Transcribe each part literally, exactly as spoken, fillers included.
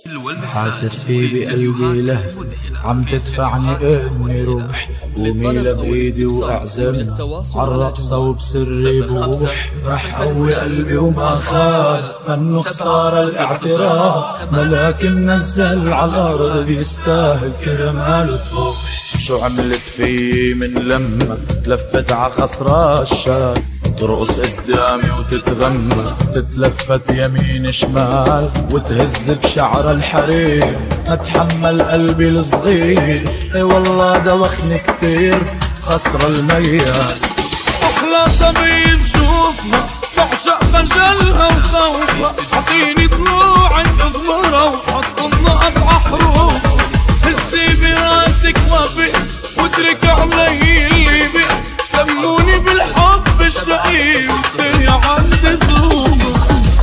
حاسس في بقلبي لهفة عم تدفعني اني روح وميلة بايدي واعزم عالرقصة وبسري بروح رح قوي قلبي وما خاف منه خسارة الاعتراف ولكن نزل على الارض بيستاهل كرماله تروح. شو عملت في من لما لفت ع خصرا الشام ترقص قدامي وتتغمى تتلفت يمين شمال وتهز بشعر الحرير اتحمل قلبي الصغير اي والله دوخني كتير خسر الميال. احلى صبي بشوفها بعشق خجلها وخوفها اعطيني طلوعك اغمرها وحط النقط عحروفها هزي براسك وافق واترك علي اللي بق سموني بالحب الشقي والدنيا عندي ظروفها.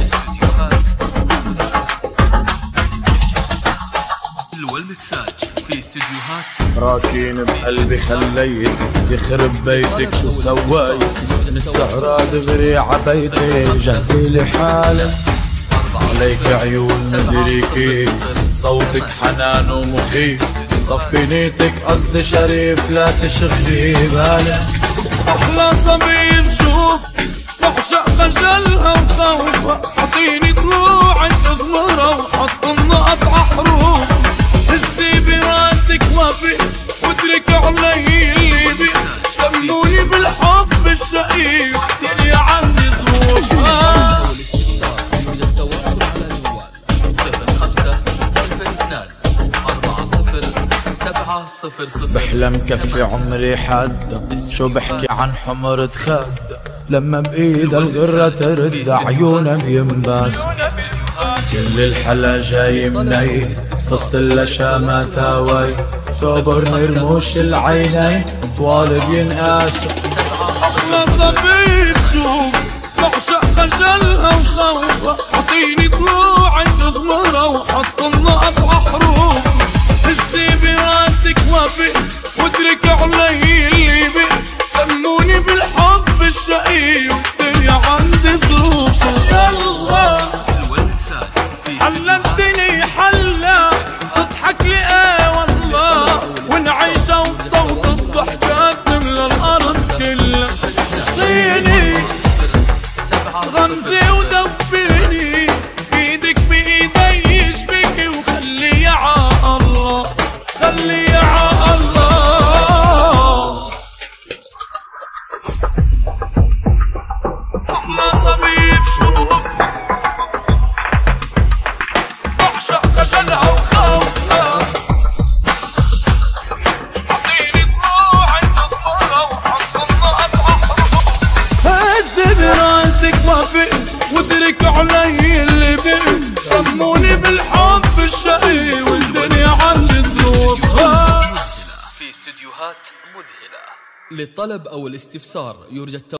والمكساج في استديوهات راكين بقلبي خليت يخرب بيتك شو سويت من السهرة دغري عبيتي جهزي لي حالك عليك عيون مدري كيف صوتك حنان ومخيف صفي نيتك قصدي شريف لا تشغلي بالك. احلى صبي بشوف بعشق خجلها وخوفها اعطيني طلوعك اغمرها وحط النقط عحروفها هزي براسك وافق واترك علي اللي بق سموني بالحب الشقي والدنيا عندي ظروفها. بحلم كفي عمري حدا شو بحكي عن حمرة خد لما بايدها الغرة ترد عيونها بينباس كل الحلا جاي مني فصل اللشامات هواي تقبرني رموش العينين طوال بينقاسوا. احلى صبي بشوف بعشق خجلها وخوفها اعطيني طلوعك اغمرها وحط النقط عحروفها هزي براسك وافق واترك علي اللي بق سموني بالحب الشقي والدنيا عندي ظروفها. حلمتني حلا تضحك لي ايه والله ونعيشها وبصوت الضحكات نملى الارض كلها طيني غمزي ودفيني ايدك بايدي يشبكي وخلي ع الله خلي ع الله. احلى صبي بشوف بعشق خجلها وخوفها اعطيني طلوعك اغمرها وحط النقط عحروفها هزي براسك وافق واترك علي اللي بق سموني بالحب الشقي والدنيا عندي ظروفها. في استديوهات مذهلة. للطلب او الاستفسار يرجى